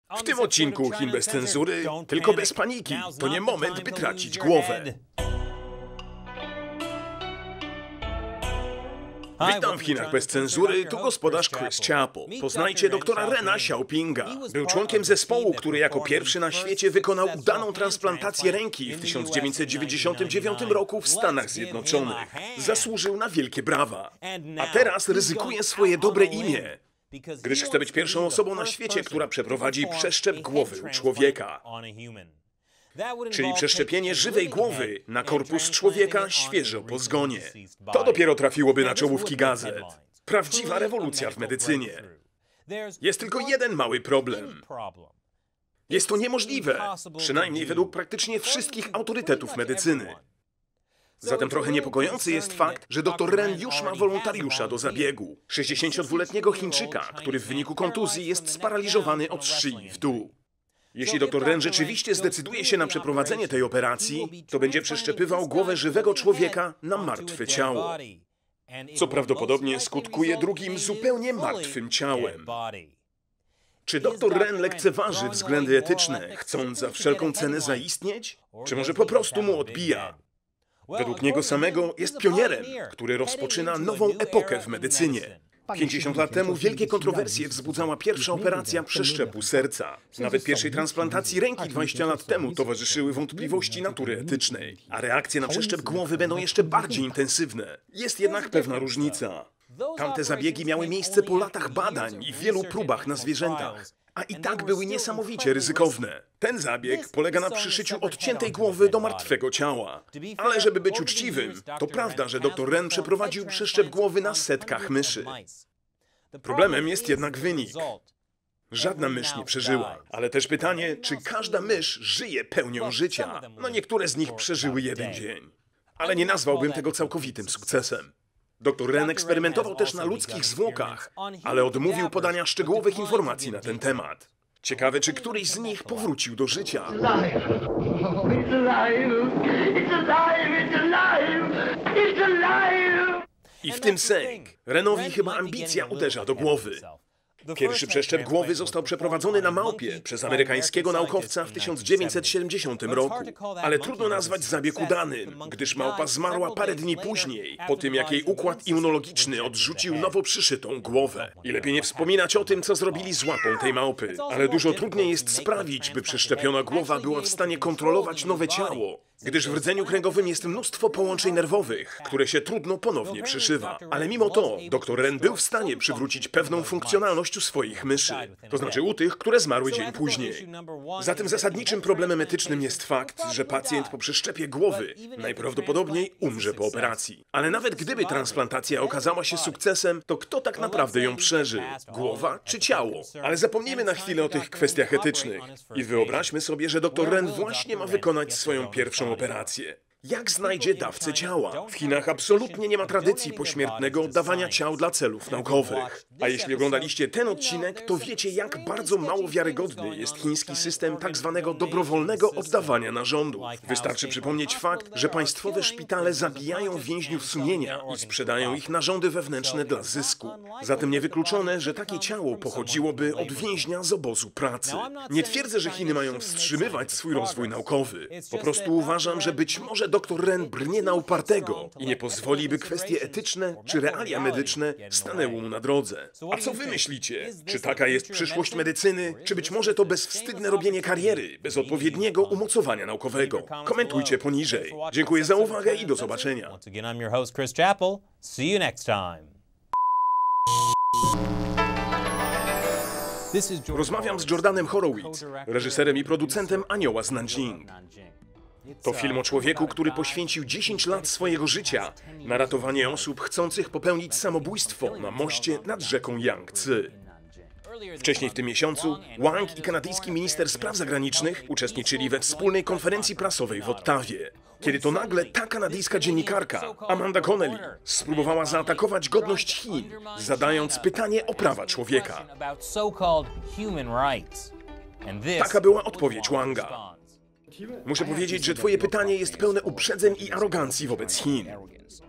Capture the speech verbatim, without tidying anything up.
W tym odcinku Chin bez cenzury, tylko bez paniki. To nie moment, by tracić głowę. Witam w Chinach bez cenzury, tu gospodarz Chris Chappell. Poznajcie doktora Rena Xiaopinga. Był członkiem zespołu, który jako pierwszy na świecie wykonał udaną transplantację ręki w tysiąc dziewięćset dziewięćdziesiątym dziewiątym roku w Stanach Zjednoczonych. Zasłużył na wielkie brawa. A teraz ryzykuje swoje dobre imię, gdyż chce być pierwszą osobą na świecie, która przeprowadzi przeszczep głowy u człowieka. Czyli przeszczepienie żywej głowy na korpus człowieka świeżo po zgonie. To dopiero trafiłoby na czołówki gazet. Prawdziwa rewolucja w medycynie. Jest tylko jeden mały problem. Jest to niemożliwe, przynajmniej według praktycznie wszystkich autorytetów medycyny. Zatem trochę niepokojący jest fakt, że doktor Ren już ma wolontariusza do zabiegu. sześćdziesięciodwuletniego Chińczyka, który w wyniku kontuzji jest sparaliżowany od szyi w dół. Jeśli doktor Ren rzeczywiście zdecyduje się na przeprowadzenie tej operacji, to będzie przeszczepywał głowę żywego człowieka na martwe ciało, co prawdopodobnie skutkuje drugim zupełnie martwym ciałem. Czy doktor Ren lekceważy względy etyczne, chcąc za wszelką cenę zaistnieć? Czy może po prostu mu odbija? Według niego samego jest pionierem, który rozpoczyna nową epokę w medycynie. pięćdziesiąt lat temu wielkie kontrowersje wzbudzała pierwsza operacja przeszczepu serca. Nawet pierwszej transplantacji ręki dwadzieścia lat temu towarzyszyły wątpliwości natury etycznej. A reakcje na przeszczep głowy będą jeszcze bardziej intensywne. Jest jednak pewna różnica. Tamte zabiegi miały miejsce po latach badań i wielu próbach na zwierzętach. A i tak były niesamowicie ryzykowne. Ten zabieg polega na przyszyciu odciętej głowy do martwego ciała. Ale żeby być uczciwym, to prawda, że doktor Ren przeprowadził przeszczep głowy na setkach myszy. Problemem jest jednak wynik. Żadna mysz nie przeżyła. Ale też pytanie, czy każda mysz żyje pełnią życia? No niektóre z nich przeżyły jeden dzień. Ale nie nazwałbym tego całkowitym sukcesem. Doktor Ren eksperymentował też na ludzkich zwłokach, ale odmówił podania szczegółowych informacji na ten temat. Ciekawe, czy któryś z nich powrócił do życia. I w tym sęk. Renowi chyba ambicja uderza do głowy. Pierwszy przeszczep głowy został przeprowadzony na małpie przez amerykańskiego naukowca w tysiąc dziewięćset siedemdziesiątym roku. Ale trudno nazwać zabieg udanym, gdyż małpa zmarła parę dni później, po tym jak jej układ immunologiczny odrzucił nowo przyszytą głowę. I lepiej nie wspominać o tym, co zrobili z łapą tej małpy. Ale dużo trudniej jest sprawić, by przeszczepiona głowa była w stanie kontrolować nowe ciało, gdyż w rdzeniu kręgowym jest mnóstwo połączeń nerwowych, które się trudno ponownie przyszywa. Ale mimo to doktor Ren był w stanie przywrócić pewną funkcjonalność u swoich myszy, to znaczy u tych, które zmarły dzień później. Zatem zasadniczym problemem etycznym jest fakt, że pacjent po przeszczepie głowy najprawdopodobniej umrze po operacji. Ale nawet gdyby transplantacja okazała się sukcesem, to kto tak naprawdę ją przeżył? Głowa czy ciało? Ale zapomnijmy na chwilę o tych kwestiach etycznych i wyobraźmy sobie, że doktor Ren właśnie ma wykonać swoją pierwszą operację. Jak znajdzie dawcę ciała? W Chinach absolutnie nie ma tradycji pośmiertnego oddawania ciał dla celów naukowych. A jeśli oglądaliście ten odcinek, to wiecie, jak bardzo mało wiarygodny jest chiński system tak zwanego dobrowolnego oddawania narządów. Wystarczy przypomnieć fakt, że państwowe szpitale zabijają więźniów sumienia i sprzedają ich narządy wewnętrzne dla zysku. Zatem niewykluczone, że takie ciało pochodziłoby od więźnia z obozu pracy. Nie twierdzę, że Chiny mają wstrzymywać swój rozwój naukowy. Po prostu uważam, że być może doktor Ren brnie na upartego i nie pozwoli, by kwestie etyczne czy realia medyczne stanęły mu na drodze. A co wy myślicie? Czy taka jest przyszłość medycyny? Czy być może to bezwstydne robienie kariery, bez odpowiedniego umocowania naukowego? Komentujcie poniżej. Dziękuję za uwagę i do zobaczenia. Rozmawiam z Jordanem Horowitz, reżyserem i producentem Anioła z Nanjing. To film o człowieku, który poświęcił dziesięć lat swojego życia na ratowanie osób chcących popełnić samobójstwo na moście nad rzeką Jangtze. Wcześniej w tym miesiącu Wang i kanadyjski minister spraw zagranicznych uczestniczyli we wspólnej konferencji prasowej w Ottawie, kiedy to nagle ta kanadyjska dziennikarka, Amanda Connelly, spróbowała zaatakować godność Chin, zadając pytanie o prawa człowieka. Taka była odpowiedź Wanga. Muszę powiedzieć, że twoje pytanie jest pełne uprzedzeń i arogancji wobec Chin.